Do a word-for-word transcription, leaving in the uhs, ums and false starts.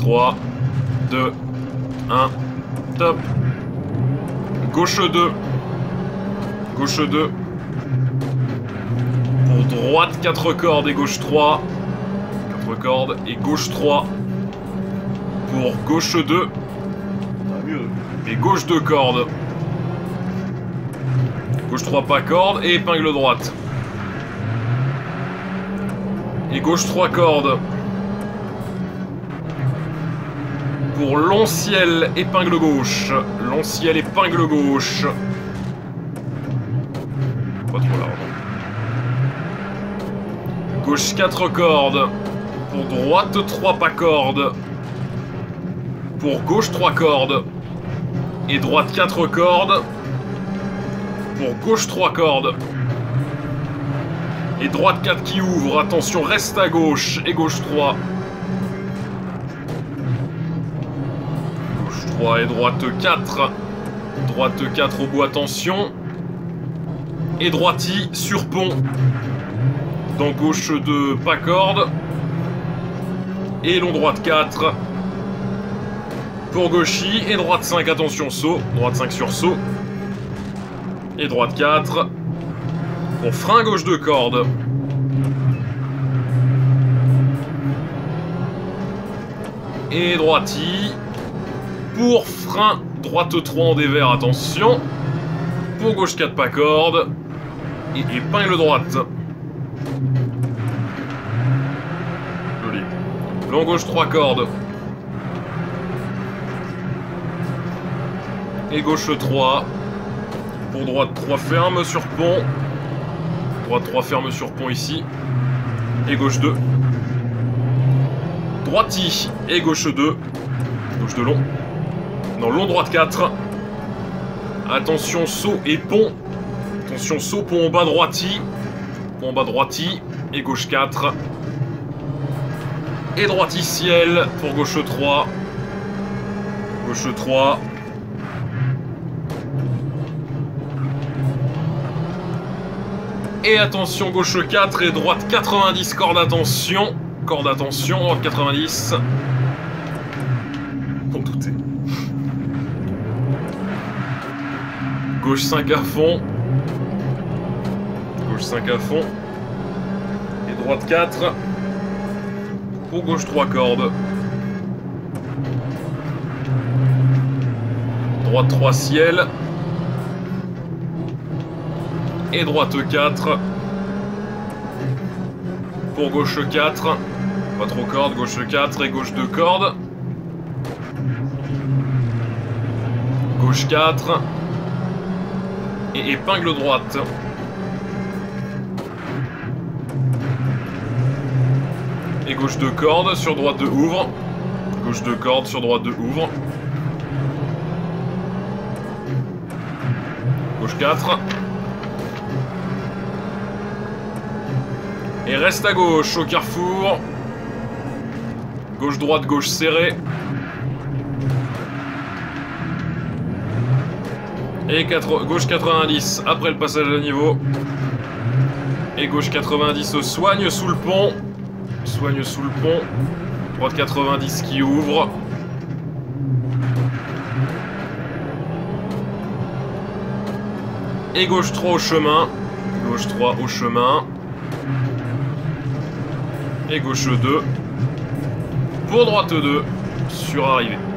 trois, deux, un, top. Gauche deux. Gauche deux. Pour droite, quatre cordes et gauche trois. quatre cordes et gauche trois. Pour gauche deux. Et gauche deux cordes. Gauche trois pas corde et épingle droite. Et gauche trois cordes. Pour long ciel, épingle gauche. Long ciel, épingle gauche. Pas trop large. Gauche quatre cordes. Pour droite trois pas corde. Pour gauche trois cordes. Et droite quatre cordes. Pour gauche trois cordes. Et droite quatre qui ouvre. Attention, reste à gauche. Et gauche trois. Gauche trois et droite quatre. Droite quatre au bout, attention. Et droiti sur pont. Dans gauche deux, pas corde. Et long droite quatre. Pour gauchy. Et droite cinq, attention, saut. Droite cinq sur saut. Et droite quatre. Pour frein gauche deux cordes. Et droiti. Pour frein droite trois en dévers, attention. Pour gauche quatre pas corde. Et épingle droite. Joli. Long gauche trois cordes. Et gauche trois. Pour droite trois ferme sur pont. Droite trois ferme sur pont ici. Et gauche deux. Droiti. Et gauche deux. Gauche de long. Non, long droite quatre. Attention, saut et pont. Attention, saut, pont en bas droiti. Pont en bas droiti. Et gauche quatre. Et droiti ciel. Pour gauche trois. Gauche trois. Et attention, gauche quatre et droite quatre-vingt-dix, corde attention. Corde attention, droite quatre-vingt-dix. Pour douter. Gauche cinq à fond. Gauche cinq à fond. Et droite quatre. Pour gauche trois cordes. Droite trois ciel. Et droite quatre. Pour gauche quatre. Pas trop corde, gauche quatre et gauche deux cordes. Gauche quatre. Et épingle droite. Et gauche deux cordes, sur droite deux ouvre. Gauche deux cordes, sur droite deux ouvre. Gauche quatre. Et reste à gauche au carrefour. Gauche-droite, gauche serrée. Et quatre, gauche quatre-vingt-dix après le passage à niveau. Et gauche quatre-vingt-dix soigne sous le pont. Soigne sous le pont. Droite quatre-vingt-dix qui ouvre. Et gauche trois au chemin. Gauche trois au chemin. Et gauche deux. Pour droite deux. Sur arrivée.